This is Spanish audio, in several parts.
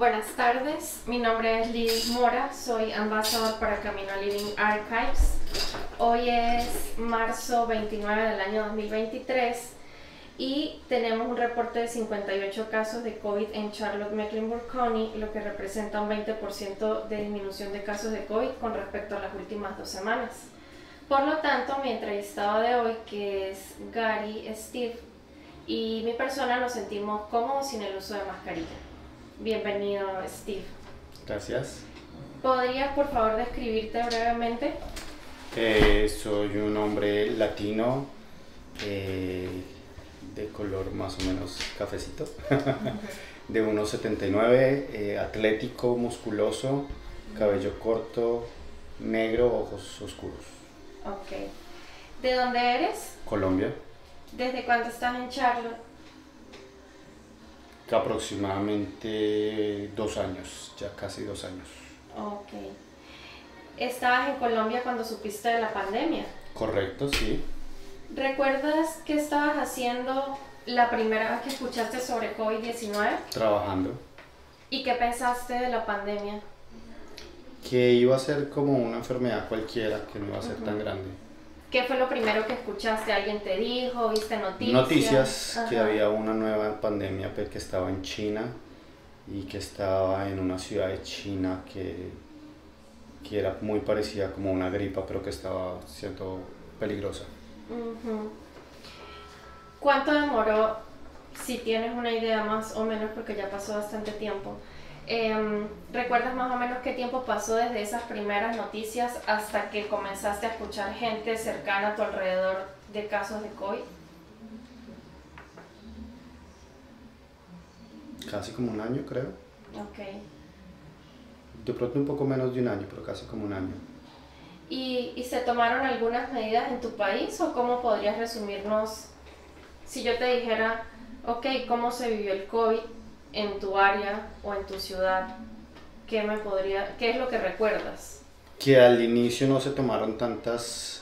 Buenas tardes, mi nombre es Liz Mora, soy ambasador para Camino Living Archives. Hoy es marzo 29 del año 2023 y tenemos un reporte de 58 casos de COVID en Charlotte-Mecklenburg County, lo que representa un 20% de disminución de casos de COVID con respecto a las últimas 2 semanas. Por lo tanto, mi entrevistado de hoy, que es Gary Steve, y mi persona nos sentimos cómodos sin el uso de mascarilla. Bienvenido, Steve. Gracias. ¿Podrías, por favor, describirte brevemente? Soy un hombre latino, de color más o menos cafecito, de 1,79, atlético, musculoso, cabello corto, negro, ojos oscuros. Ok. ¿De dónde eres? Colombia. ¿Desde cuándo estás en Charlotte? Aproximadamente 2 años, ya casi 2 años. Ok. ¿Estabas en Colombia cuando supiste de la pandemia? Correcto, sí. ¿Recuerdas qué estabas haciendo la primera vez que escuchaste sobre COVID-19? Trabajando. ¿Y qué pensaste de la pandemia? Que iba a ser como una enfermedad cualquiera, que no iba a ser tan grande. ¿Qué fue lo primero que escuchaste? ¿Alguien te dijo? ¿Viste noticias? Noticias que Ajá. había una nueva pandemia que estaba en China y que estaba en una ciudad de China que era muy parecida como una gripa, pero que estaba siendo peligrosa. Ujú. ¿Cuánto demoró, si tienes una idea más o menos, porque ya pasó bastante tiempo? ¿Recuerdas más o menos qué tiempo pasó desde esas primeras noticias hasta que comenzaste a escuchar gente cercana a tu alrededor de casos de COVID? Casi como un año, creo. Ok. De pronto un poco menos de un año, pero casi como un año. ¿Y se tomaron algunas medidas en tu país o cómo podrías resumirnos si yo te dijera, ok, cómo se vivió el COVID en tu área o en tu ciudad? ¿Qué es lo que recuerdas? Que al inicio no se tomaron tantas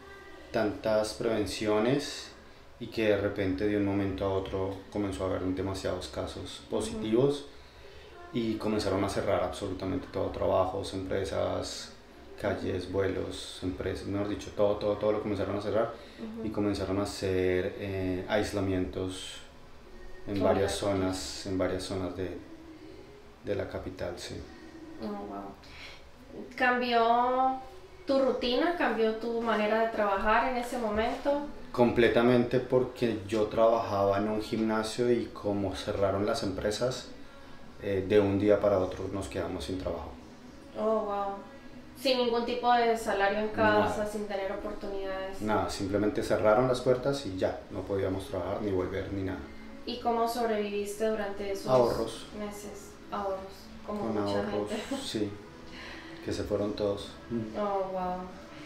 prevenciones y que de repente de un momento a otro comenzó a haber demasiados casos positivos y comenzaron a cerrar absolutamente todo, trabajos, empresas, calles, vuelos, empresas, mejor dicho, todo lo comenzaron a cerrar y comenzaron a hacer aislamientos en varias zonas de la capital, sí. Oh, wow. ¿Cambió tu rutina? ¿Cambió tu manera de trabajar en ese momento? Completamente, porque yo trabajaba en un gimnasio y como cerraron las empresas, de un día para otro nos quedamos sin trabajo. Oh, wow. Sin ningún tipo de salario en casa, Nada. sin tener oportunidades. Nada, simplemente cerraron las puertas y ya, no podíamos trabajar ni volver ni nada. ¿Y cómo sobreviviste durante esos Ahorros. meses? Ahorros, como Con mucha ahorros, gente. sí, que se fueron todos. Oh, wow.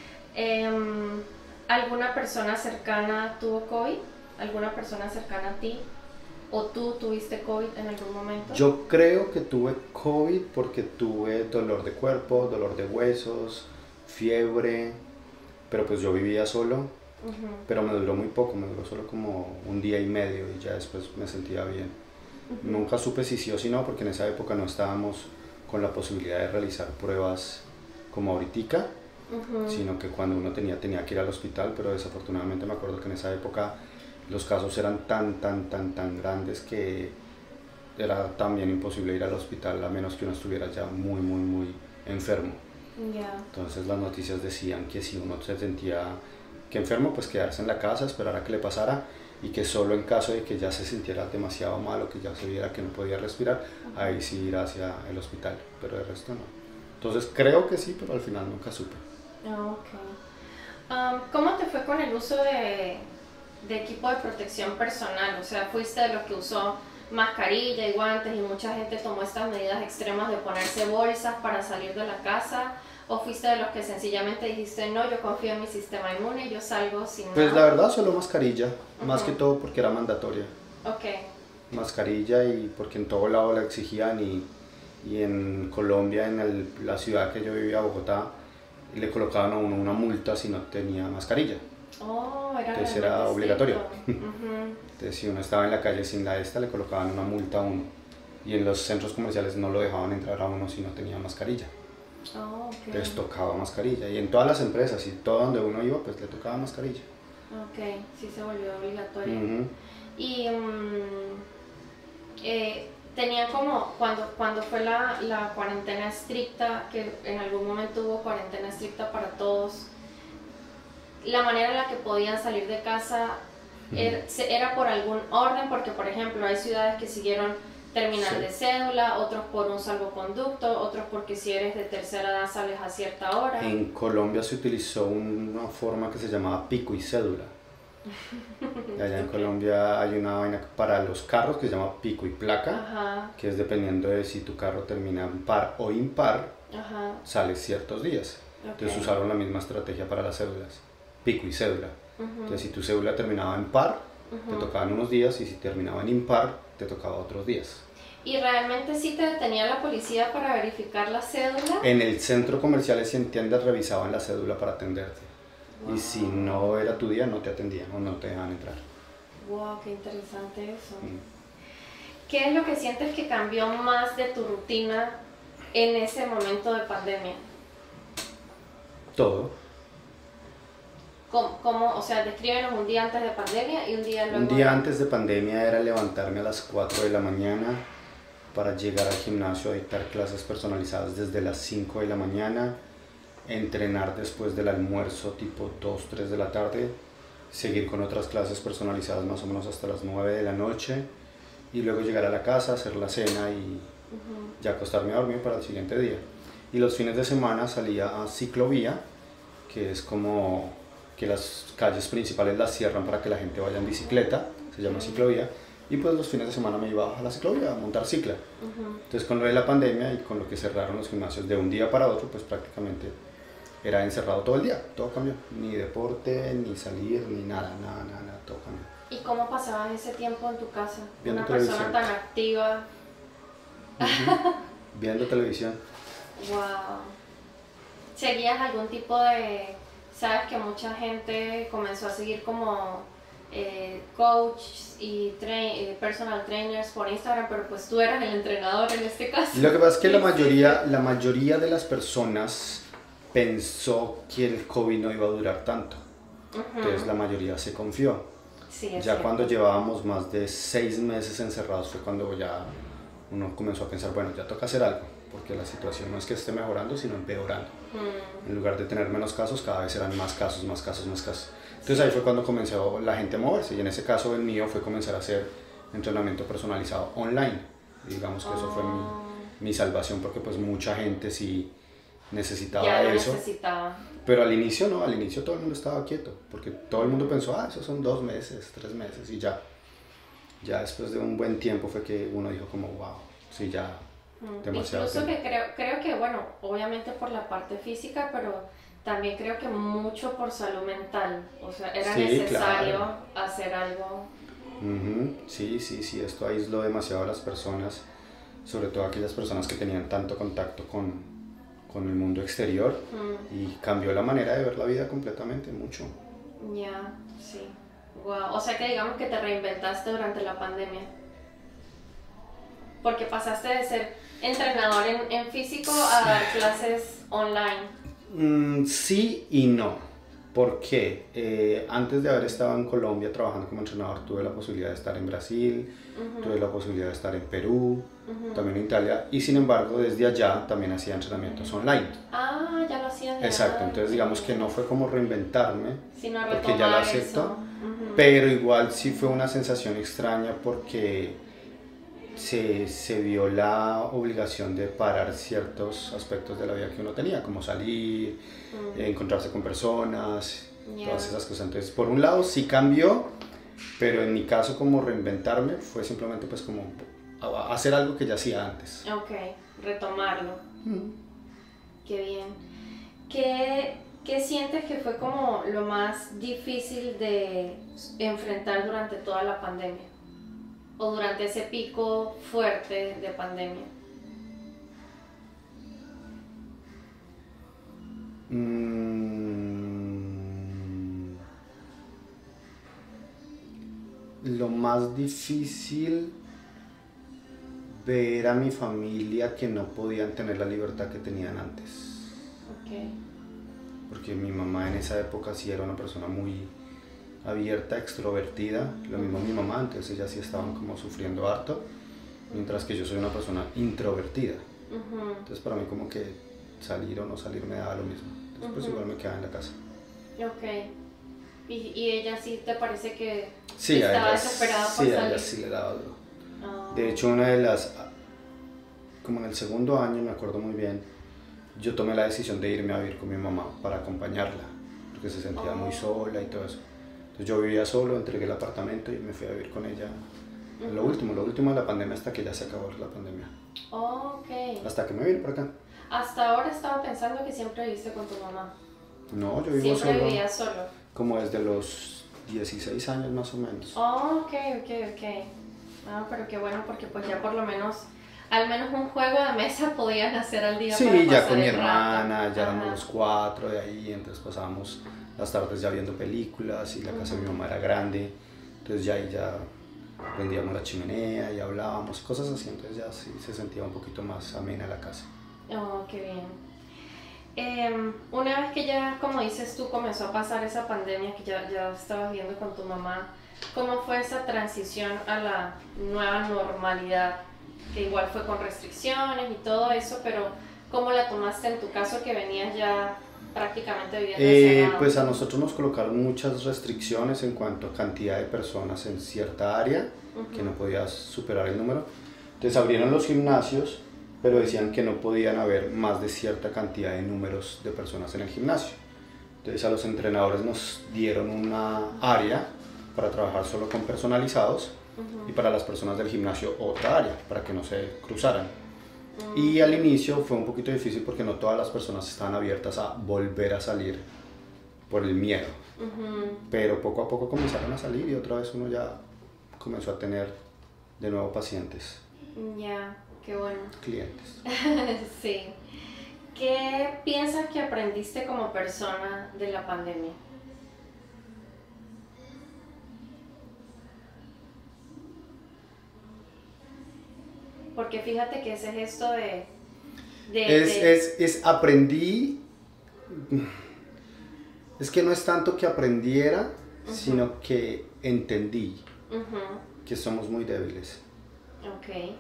¿Alguna persona cercana tuvo COVID? ¿Alguna persona cercana a ti? ¿O tú tuviste COVID en algún momento? Yo creo que tuve COVID porque tuve dolor de cuerpo, dolor de huesos, fiebre, pero pues yo vivía solo, pero me duró muy poco, me duró solo como un día y medio y ya después me sentía bien. Nunca supe si sí o si no, porque en esa época no estábamos con la posibilidad de realizar pruebas como ahoritica, sino que cuando uno tenía que ir al hospital, pero desafortunadamente me acuerdo que en esa época los casos eran tan grandes que era también imposible ir al hospital a menos que uno estuviera ya muy enfermo. Yeah. Entonces las noticias decían que si uno se sentía que enfermo, pues quedarse en la casa, esperar a que le pasara y que solo en caso de que ya se sintiera demasiado mal o que ya se viera que no podía respirar, ahí sí ir hacia el hospital, pero de resto no. Entonces creo que sí, pero al final nunca supe. Ok. ¿Cómo te fue con el uso de equipo de protección personal? O sea, ¿fuiste de los que usó mascarilla y guantes y mucha gente tomó estas medidas extremas de ponerse bolsas para salir de la casa? ¿O fuiste de los que sencillamente dijiste, no, yo confío en mi sistema inmune, yo salgo sin nada? Pues la verdad solo mascarilla, más que todo porque era mandatoria. Ok. Mascarilla y porque en todo lado la exigían y en Colombia, la ciudad que yo vivía, Bogotá, le colocaban a uno una multa si no tenía mascarilla. Oh, era Entonces era obligatorio. estricto. Entonces si uno estaba en la calle sin la esta, le colocaban una multa a uno. y en los centros comerciales no lo dejaban entrar a uno si no tenía mascarilla. Oh, okay. Entonces tocaba mascarilla, y en todas las empresas y todo donde uno iba pues le tocaba mascarilla. Ok, sí se volvió obligatorio. Y tenían como, cuando fue la cuarentena estricta, que en algún momento hubo cuarentena estricta para todos, la manera en la que podían salir de casa era por algún orden, porque por ejemplo hay ciudades que siguieron terminal de cédula, otros por un salvoconducto, otros porque si eres de tercera edad sales a cierta hora. En Colombia se utilizó una forma que se llamaba pico y cédula. Y allá en Colombia hay una vaina para los carros que se llama pico y placa, que es dependiendo de si tu carro termina en par o impar, sales ciertos días. Entonces usaron la misma estrategia para las cédulas, pico y cédula. Entonces si tu cédula terminaba en par, te tocaban unos días, y si terminaba en impar, te tocaba otros días. ¿Y realmente sí te detenía la policía para verificar la cédula? En el centro comercial y en tiendas revisaban la cédula para atenderte. Wow. Y si no era tu día, no te atendían o no te dejaban entrar. Wow, qué interesante eso. ¿Qué es lo que sientes que cambió más de tu rutina en ese momento de pandemia? Todo. ¿Cómo? O sea, descríbenos un día antes de pandemia y un día luego. Un día antes de pandemia era levantarme a las 4 de la mañana para llegar al gimnasio a dictar clases personalizadas desde las 5 de la mañana, entrenar después del almuerzo tipo 2, 3 de la tarde, seguir con otras clases personalizadas más o menos hasta las 9 de la noche, y luego llegar a la casa, hacer la cena y ya acostarme a dormir para el siguiente día. Y los fines de semana salía a ciclovía, que es como que las calles principales las cierran para que la gente vaya en bicicleta, se llama ciclovía, y pues los fines de semana me iba a la ciclovía a montar cicla. Entonces con lo de la pandemia y con lo que cerraron los gimnasios de un día para otro, pues prácticamente era encerrado todo el día, todo cambió, ni deporte, ni salir, ni nada, todo cambió. ¿Y cómo pasabas ese tiempo en tu casa? Viendo Una televisión. Persona tan activa. Viendo televisión. Wow. ¿Seguías algún tipo de... Sabes que mucha gente comenzó a seguir como coaches y personal trainers por Instagram, pero pues tú eras el entrenador en este caso? Lo que pasa es que la mayoría de las personas pensó que el COVID no iba a durar tanto. Entonces la mayoría se confió. Sí, ya cierto. Cuando llevábamos más de 6 meses encerrados fue cuando ya uno comenzó a pensar, bueno, ya toca hacer algo, porque la situación no es que esté mejorando, sino empeorando. En lugar de tener menos casos, cada vez eran más casos. Entonces ahí fue cuando comenzó la gente a moverse, y en ese caso el mío fue comenzar a hacer entrenamiento personalizado online. Y digamos que eso fue mi salvación, porque pues mucha gente sí necesitaba ya eso. Necesitaba. Pero al inicio no, al inicio todo el mundo estaba quieto, porque todo el mundo pensó, esos son 2 meses, 3 meses, y ya después de un buen tiempo fue que uno dijo como, wow, sí, ya demasiado Incluso tiempo. que creo que, bueno, obviamente por la parte física, pero también creo que mucho por salud mental, o sea, era necesario hacer algo. Sí, esto aisló demasiado a las personas, sobre todo aquellas personas que tenían tanto contacto con el mundo exterior, y cambió la manera de ver la vida completamente, mucho. Ya, sí. Wow. O sea que digamos que te reinventaste durante la pandemia. Porque pasaste de ser entrenador en físico a dar clases online. Sí y no. Porque antes de haber estado en Colombia trabajando como entrenador, tuve la posibilidad de estar en Brasil, tuve la posibilidad de estar en Perú, también en Italia, y sin embargo desde allá también hacía entrenamientos online. Ah, ya lo hacías. Exacto, entonces digamos que no fue como reinventarme, sino porque ya lo acepto, pero igual sí fue una sensación extraña, porque se vio la obligación de parar ciertos aspectos de la vida que uno tenía, como salir, encontrarse con personas, todas esas cosas. Entonces, por un lado sí cambió, pero en mi caso como reinventarme fue simplemente pues como hacer algo que ya hacía antes. Ok, retomarlo. Qué bien. ¿Qué sientes que fue como lo más difícil de enfrentar durante toda la pandemia? O durante ese pico fuerte de pandemia. Lo más difícil ver a mi familia que no podían tener la libertad que tenían antes. Okay. Porque mi mamá en esa época sí era una persona muy abierta, extrovertida, lo mismo mi mamá, entonces ellas sí estaban como sufriendo harto, mientras que yo soy una persona introvertida. Entonces para mí como que salir o no salir me daba lo mismo, entonces pues igual me quedaba en la casa. Ok. ¿Y ella sí te parece que sí, estaba desesperada por salir? Sí, a ella sí le daba duro. De hecho, una de las, como en el segundo año, me acuerdo muy bien, yo tomé la decisión de irme a vivir con mi mamá para acompañarla, porque se sentía muy sola y todo eso. Entonces yo vivía solo, entregué el apartamento y me fui a vivir con ella. Lo último de la pandemia, hasta que ya se acabó la pandemia. Ok. Hasta que me vine por acá. Hasta ahora estaba pensando que siempre viviste con tu mamá. No, yo vivo Siempre solo. vivías solo. Como desde los 16 años más o menos. Ok. Ah, pero qué bueno, porque pues ya por lo menos, al menos un juego de mesa podían hacer al día. Sí, para ya pasar con mi el rato. hermana, ya éramos los 4 de ahí, entonces pasábamos las tardes ya viendo películas y la casa de mi mamá era grande, entonces ya ahí ya prendíamos la chimenea y hablábamos, cosas así, entonces ya sí se sentía un poquito más amena la casa. Oh, qué bien. Una vez que ya, como dices tú, comenzó a pasar esa pandemia que ya estabas viendo con tu mamá, ¿cómo fue esa transición a la nueva normalidad? Que igual fue con restricciones y todo eso, pero ¿cómo la tomaste en tu caso que venías ya prácticamente viviendo encerrado? Pues a nosotros nos colocaron muchas restricciones en cuanto a cantidad de personas en cierta área, que no podías superar el número. Entonces abrieron los gimnasios, pero decían que no podían haber más de cierta cantidad de números de personas en el gimnasio. Entonces a los entrenadores nos dieron una área para trabajar solo con personalizados y para las personas del gimnasio otra área para que no se cruzaran. Y al inicio fue un poquito difícil porque no todas las personas estaban abiertas a volver a salir por el miedo. Pero poco a poco comenzaron a salir y otra vez uno ya comenzó a tener de nuevo pacientes. Ya, qué bueno. Clientes. Sí. ¿Qué piensas que aprendiste como persona de la pandemia? Porque fíjate que ese es esto aprendí, es que no es tanto que aprendiera, sino que entendí que somos muy débiles. Ok.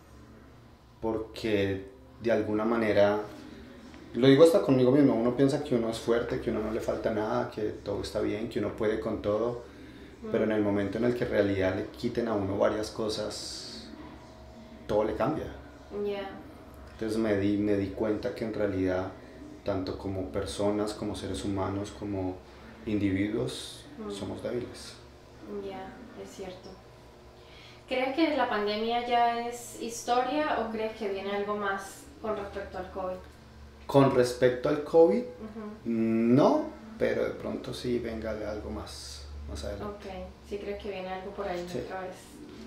Porque de alguna manera, lo digo hasta conmigo mismo, uno piensa que uno es fuerte, que uno no le falta nada, que todo está bien, que uno puede con todo, pero en el momento en el que en realidad le quiten a uno varias cosas, todo le cambia. Yeah. Entonces me di cuenta que en realidad, tanto como personas, como seres humanos, como individuos, somos débiles. Ya, es cierto. ¿Crees que la pandemia ya es historia o crees que viene algo más con respecto al COVID? Con respecto al COVID, no, pero de pronto sí venga algo más adelante. Ok, sí crees que viene algo por ahí sí. Otra vez.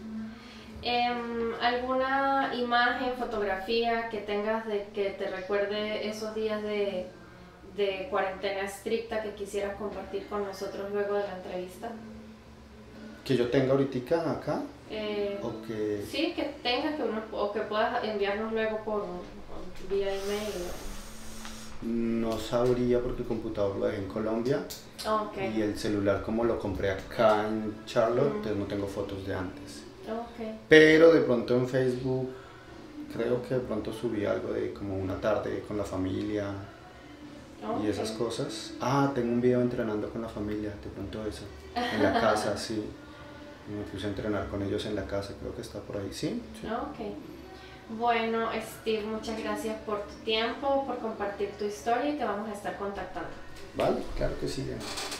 ¿Alguna imagen, fotografía que tengas de que te recuerde esos días de cuarentena estricta que quisieras compartir con nosotros luego de la entrevista? ¿Que yo tenga ahorita acá? ¿O que... Sí, que tengas o que puedas enviarnos luego por vía email. No sabría porque el computador lo dejé en Colombia. Okay. Y el celular como lo compré acá en Charlotte, entonces no tengo fotos de antes. Okay. Pero de pronto en Facebook creo que de pronto subí algo de como una tarde con la familia y esas cosas. Tengo un video entrenando con la familia, de pronto eso, en la casa, sí. Me puse a entrenar con ellos en la casa, creo que está por ahí, ¿sí? Ok. Bueno, Steve, muchas gracias por tu tiempo, por compartir tu historia y te vamos a estar contactando. Vale, claro que sí.